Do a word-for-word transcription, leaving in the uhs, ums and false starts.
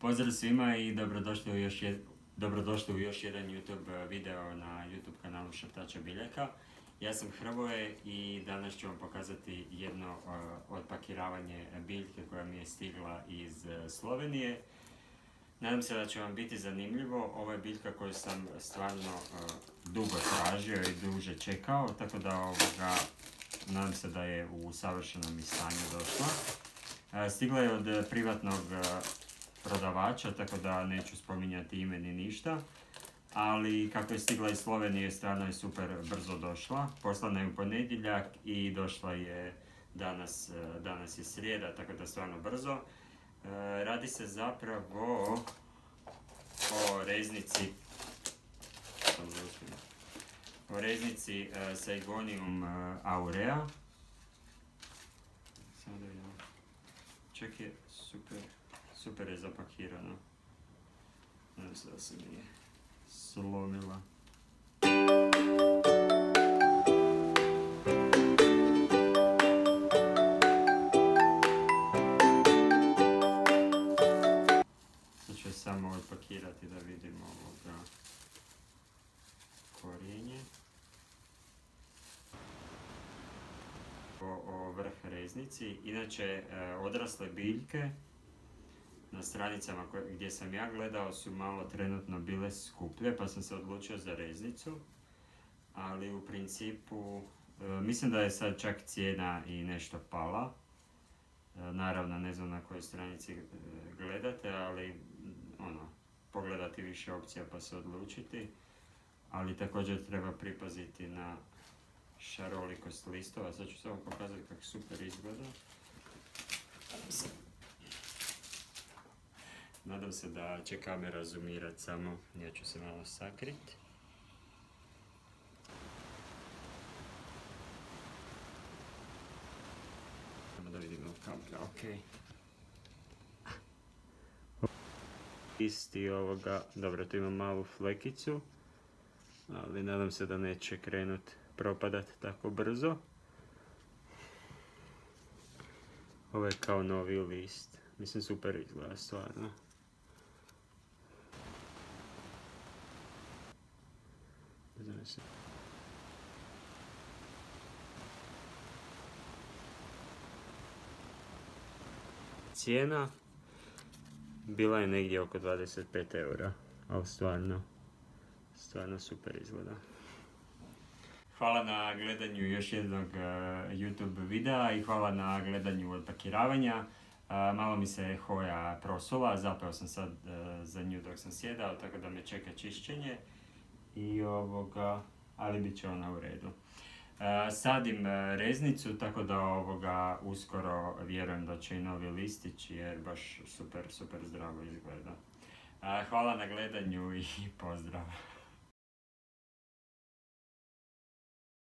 Pozdrav svima i dobrodošli u još, jed... dobrodošli u još jedan YouTube video na YouTube kanalu Šaptača biljaka. Ja sam Hrvoje i danas ću vam pokazati jedno uh, odpakiravanje biljke koja mi je stigla iz uh, Slovenije. Nadam se da će vam biti zanimljivo. Ovo je biljka koju sam stvarno uh, dugo tražio i duže čekao, tako da ovoga, nadam se da je u savršenom stanju došla. Uh, stigla je od privatnog uh, prodavača, tako da neću spominjati ime ni ništa. Ali kako je stigla iz Slovenije, stvarno je super brzo došla. Poslana je u ponedjeljak i došla je danas, danas je srijeda, tako da stvarno brzo. Radi se zapravo o reznici o reznici Saigonium aurea. Sada ja. Čak je super, super je zapakirano. Nadam se da se nije slomila. Sad ću samo odpakirati da vidimo ovoga korijenje. O, o vrh reznici. Inače, odrasle biljke na stranicama gdje sam ja gledao su malo trenutno bile skuplje, pa sam se odlučio za reznicu. Ali u principu, mislim da je sad čak cijena i nešto pala. Naravno, ne znam na kojoj stranici gledate, ali ono, pogledati više opcija pa se odlučiti. Ali također treba pripaziti na šarolikost listova. Sad ću samo pokazati kako super izgleda. Nadam se da će kamera zoomirati samo, ja ću se malo sakriti. Samo da vidimo kamera, ok. Isti ovoga, dobro, tu imam malu flekicu, ali nadam se da neće krenut propadat tako brzo. Ovo je kao novi list, mislim super izgleda stvarno. Cijena bila je negdje oko dvadeset pet eura, ali stvarno, stvarno super izgleda. Hvala na gledanju još jednog uh, YouTube videa i hvala na gledanju odpakiravanja. Uh, malo mi se hoja prosula, zapeo sam sad uh, za nju dok sam sjedao, tako da me čeka čišćenje. I ovoga, ali bit će ona u redu. Uh, sadim uh, reznicu, tako da ovoga uskoro vjerujem da će i novi listić, jer baš super, super zdravo izgleda. Uh, hvala na gledanju i pozdrav!